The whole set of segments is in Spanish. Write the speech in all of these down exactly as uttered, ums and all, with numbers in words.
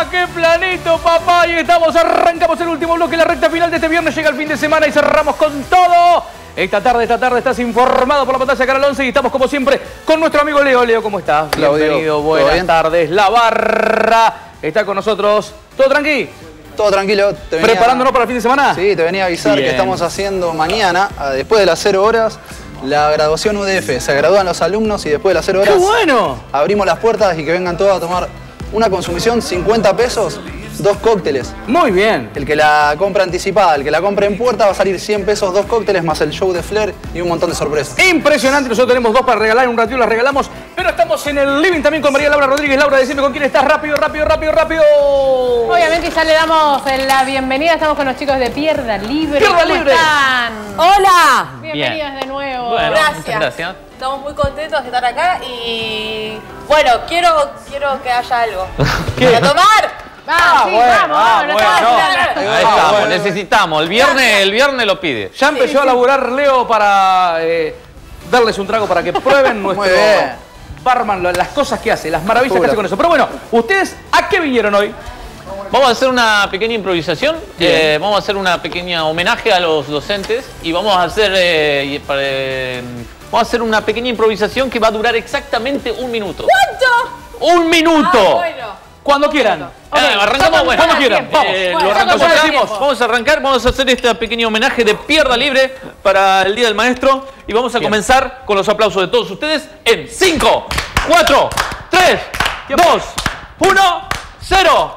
qué planito, papá! Y estamos, arrancamos el último bloque, la recta final de este viernes. Llega el fin de semana y cerramos con todo. Esta tarde, esta tarde estás informado por la pantalla de Canal once y estamos como siempre con nuestro amigo Leo. Leo, ¿cómo estás? Claudio, bienvenido, buenas tardes. La barra está con nosotros. ¿Todo tranqui? Todo tranquilo. Te venía... ¿Preparándonos para el fin de semana? Sí, te venía a avisar Bien. que estamos haciendo mañana, después de las cero horas, la graduación U D F. Se gradúan los alumnos y después de las cero horas... ¡Qué bueno! Abrimos las puertas y que vengan todos a tomar una consumición, cincuenta pesos, dos cócteles. Muy bien. El que la compra anticipada, el que la compre en puerta va a salir cien pesos, dos cócteles, más el show de Flair y un montón de sorpresas. Impresionante, nosotros tenemos dos para regalar, en un ratito las regalamos, pero estamos en el living también con María Laura Rodríguez. Laura, decime con quién estás, rápido, rápido, rápido, rápido. Obviamente ya le damos la bienvenida, estamos con los chicos de Pierda Libre. Pierda ¿Cómo Libre. están? ¡Hola! Bienvenidos Bien. de nuevo. Bueno, gracias. gracias. Estamos muy contentos de estar acá y bueno, quiero, quiero que haya algo. ¿Para tomar? Va, Ah, sí, bueno, vamos, ah, vamos, bueno. no, Ahí Ah, estamos, bueno. necesitamos. El viernes, el viernes lo pide. Ya empezó Sí, a sí. laburar Leo para eh, darles un trago para que prueben nuestro Muy bien. barman, las cosas que hace, las maravillas Pura. que hace con eso. Pero bueno, ¿ustedes a qué vinieron hoy? Vamos a hacer una pequeña improvisación. Eh, vamos a hacer una pequeña homenaje a los docentes y vamos a hacer eh, y para, eh, vamos a hacer una pequeña improvisación que va a durar exactamente un minuto. ¿Cuánto? ¡Un minuto! Ah, bueno. Cuando quieran. Eh, arrancamos, bueno, Cuando quieran, vamos. Eh, Bueno, lo ya arrancamos pasó ya. el tiempo. Vamos a arrancar, vamos a hacer este pequeño homenaje de Pierda Libre para el Día del Maestro y vamos a Bien. comenzar con los aplausos de todos ustedes en cinco, cuatro, tres, dos, uno, cero.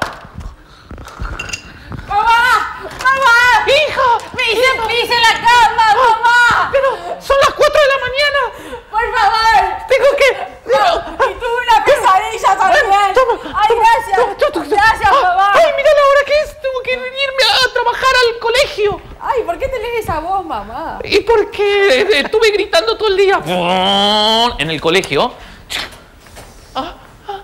¡Mamá! ¡Mamá! ¡Hijo! ¡Me hice pis en la cama, mamá! Pero son las cuatro de la mañana. ¡Por favor! Tengo que... No, y tuve una pesadilla también. Toma, ¡Ay, toma, gracias! toma, toma, toma. ¡Gracias, Ah, mamá! ¡Ay, mira la hora que es! Tengo que irme a trabajar al colegio. ¡Ay, ¿por qué te lees esa voz, mamá? ¿Y por qué? Estuve gritando todo el día. En el colegio. Ah, ah.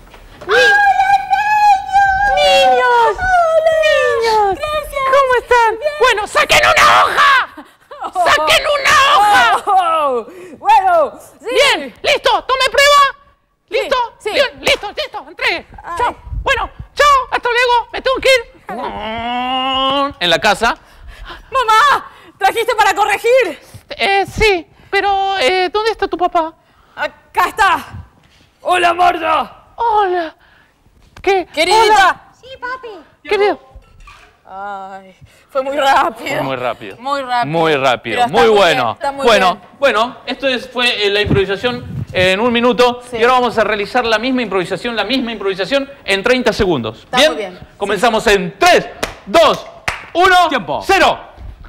¡Niños! ¡Niños! Gracias. ¿Cómo están? Bueno, ¡saquen una hoja! ¡Saquen una hoja! Oh, bueno, sí. Bien, listo, tome prueba. ¿Listo? sí. Bien, listo, listo, entregue. Ay. Chao. Bueno, chao, hasta luego. Me tengo que ir. En la casa. ¡Mamá! ¿Trajiste para corregir? Eh, sí, pero eh, ¿dónde está tu papá? Acá está. ¡Hola, Marta! Hola. ¿Qué? Queridita. Hola. Sí, papi. Querido. Ay, fue muy rápido. Muy rápido. Muy rápido. Muy rápido, Pero está muy muy bueno. bien, está muy bueno, bien. bueno, esto es, fue eh, la improvisación en un minuto Sí. y ahora vamos a realizar la misma improvisación, la misma improvisación en treinta segundos. Está ¿Bien? muy bien. Comenzamos en tres, dos, uno, Tiempo. cero.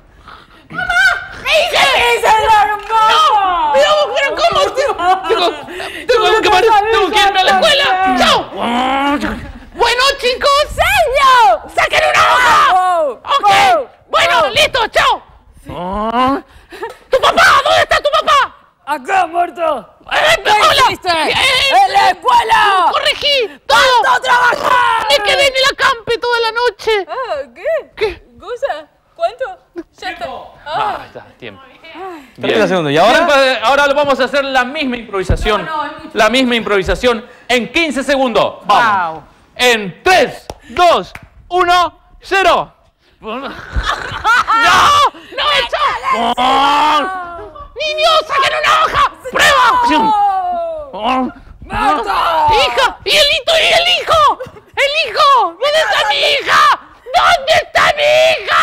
¡Me hice pis en la cama! Pero, pero ¿cómo? Tengo, tengo, que, pare- tengo que irme a la escuela. ¡Chao! Bueno, chicos. ¡Señor! ¡Saquen una hoja! ¡Oh! Ok. ¡Oh! Bueno, ¡Oh! listo, chao. ¿Tu papá? ¿Dónde está tu papá? ¡Acá, Marta! Eh, ¿Qué hola. hiciste? Eh, ¡En la escuela! Corregí todo. ¡Tanto trabajar! Me quedé en el acampe toda la noche. Ah, ¿qué? ¿Qué? ¿Cosa? ¿Cuánto? Ya está. Ah, está, tiempo. treinta segundos. ¿Y ahora? Bien, ahora vamos a hacer la misma improvisación. No, no, es mucho. La misma improvisación en quince segundos. Vamos. Wow. En tres, dos, uno, cero. ¡No! ¡No, chao! ¡Niños, saquen una hoja! ¡Prueba! ¡Oh! ¡Marta! ¡Hija! ¡Y el hito! ¡Y el hijo! ¡El hijo! ¿Dónde está mi hija? ¿Dónde está mi hija?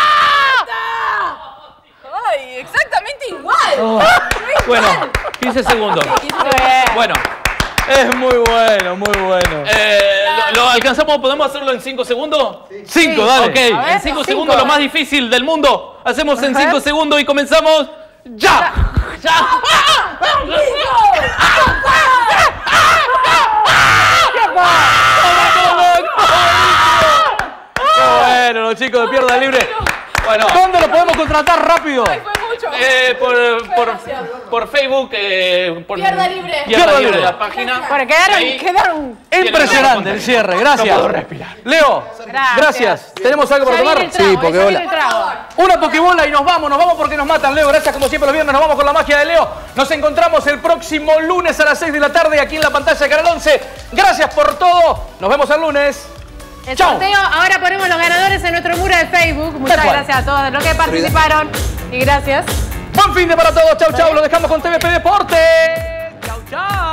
¡Ay, exactamente igual! Oh. Bueno, quince segundos. Bueno, Es muy bueno, muy bueno. eh, ¿lo, lo alcanzamos? ¿Podemos hacerlo en cinco segundos? Cinco, dale. Ok, A ver, en cinco cinco. segundos lo más difícil del mundo. Hacemos en cinco segundos y comenzamos ya. ¡Ya! Bueno, los chicos de Pierda Libre. Bueno, ¿Dónde lo podemos contratar rápido? ¡Ay, fue mucho! eh, por, por, por Facebook, eh, por Pierda Libre. Pierda Pierda Libre, Libre. la página. Bueno, quedaron, Ahí. quedaron. Impresionante el cierre, gracias. No puedo respirar. Leo, Gracias. gracias. ¿Tenemos algo para Ya viene tomar? el trago, Sí, eh, porque ya hola. viene el trago. Una pokebola y nos vamos, nos vamos porque nos matan, Leo. Gracias como siempre los viernes, nos vamos con la magia de Leo. Nos encontramos el próximo lunes a las seis de la tarde aquí en la pantalla de Canal once. Gracias por todo. Nos vemos el lunes. El Chau. sorteo, ahora ponemos los ganadores en nuestro muro de Facebook. Muchas Tal cual. gracias a todos los que participaron. Y gracias. Buen fin de para todos. Chau, chau. Lo dejamos con T V P Deportes. Chau, chau.